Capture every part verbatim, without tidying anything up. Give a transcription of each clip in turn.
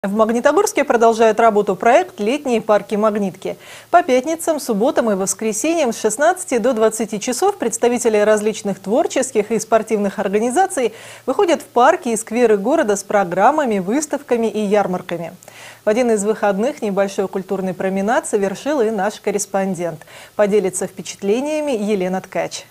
В Магнитогорске продолжает работу проект «Летние парки-магнитки». По пятницам, субботам и воскресеньям с шестнадцати до двадцати часов представители различных творческих и спортивных организаций выходят в парки и скверы города с программами, выставками и ярмарками. В один из выходных небольшой культурный променад совершил и наш корреспондент. Поделится впечатлениями Елена Ткач.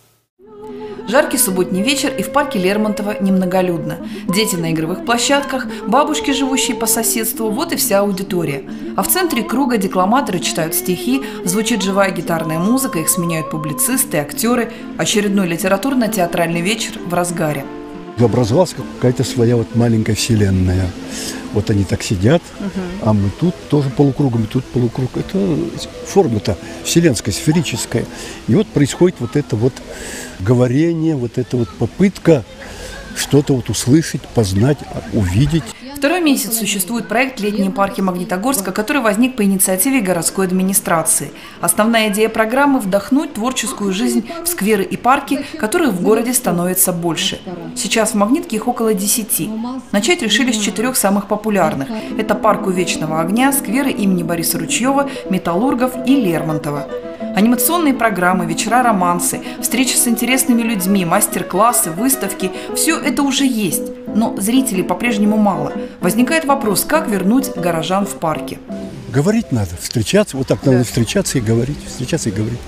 Жаркий субботний вечер, и в парке Лермонтова немноголюдно. Дети на игровых площадках, бабушки, живущие по соседству, вот и вся аудитория. А в центре круга декламаторы читают стихи, звучит живая гитарная музыка, их сменяют публицисты, актеры. Очередной литературно-театральный вечер в разгаре. Образовалась какая-то своя вот маленькая вселенная. Вот они так сидят, угу. а мы тут тоже полукругом, и тут полукруг. Это форма-то вселенская, сферическая. И вот происходит вот это вот говорение, вот эта вот попытка что-то вот услышать, познать, увидеть. Второй месяц существует проект «Летние парки Магнитогорска», который возник по инициативе городской администрации. Основная идея программы – вдохнуть творческую жизнь в скверы и парки, которых в городе становится больше. Сейчас в Магнитке их около десяти. Начать решили с четырех самых популярных. Это парк у Вечного огня, скверы имени Бориса Ручьева, Металлургов и Лермонтова. Анимационные программы, вечера романсы, встречи с интересными людьми, мастер-классы, выставки – все это уже есть. Но зрителей по-прежнему мало. Возникает вопрос, как вернуть горожан в парке. Говорить надо, встречаться, вот так надо встречаться и говорить, встречаться и говорить.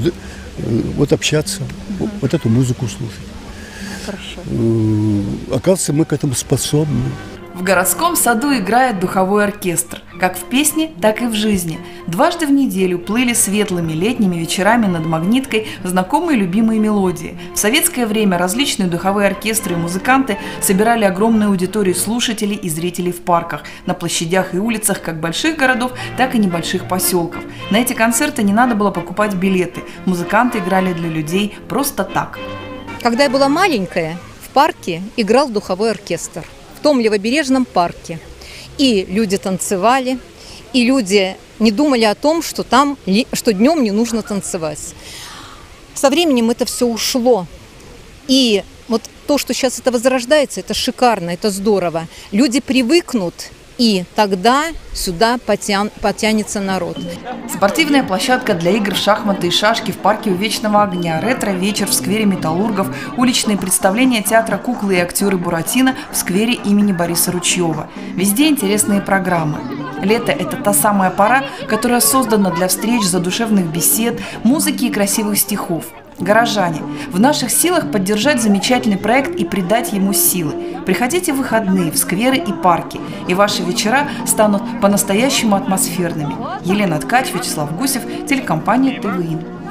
Вот общаться, угу. вот эту музыку слушать. Хорошо. Оказывается, мы к этому способны. В городском саду играет духовой оркестр. Как в песне, так и в жизни. Дважды в неделю плыли светлыми летними вечерами над Магниткой знакомые любимые мелодии. В советское время различные духовые оркестры и музыканты собирали огромную аудиторию слушателей и зрителей в парках, на площадях и улицах как больших городов, так и небольших поселков. На эти концерты не надо было покупать билеты. Музыканты играли для людей просто так. Когда я была маленькая, в парке играл духовой оркестр. В том левобережном парке. И люди танцевали, и люди не думали о том, что там, что днем не нужно танцевать. Со временем это все ушло. И вот то, что сейчас это возрождается, это шикарно, это здорово. Люди привыкнут, и тогда сюда потян, потянется народ. Спортивная площадка для игр в шахматы и шашки в парке у Вечного огня, ретро-вечер в сквере Металлургов, уличные представления театра «Куклы» и актеры Буратино в сквере имени Бориса Ручьева. Везде интересные программы. Лето – это та самая пора, которая создана для встреч, задушевных бесед, музыки и красивых стихов. Горожане, в наших силах поддержать замечательный проект и придать ему силы. Приходите в выходные в скверы и парки, и ваши вечера станут по-настоящему атмосферными. Елена Ткач, Вячеслав Гусев, телекомпания ТВИ.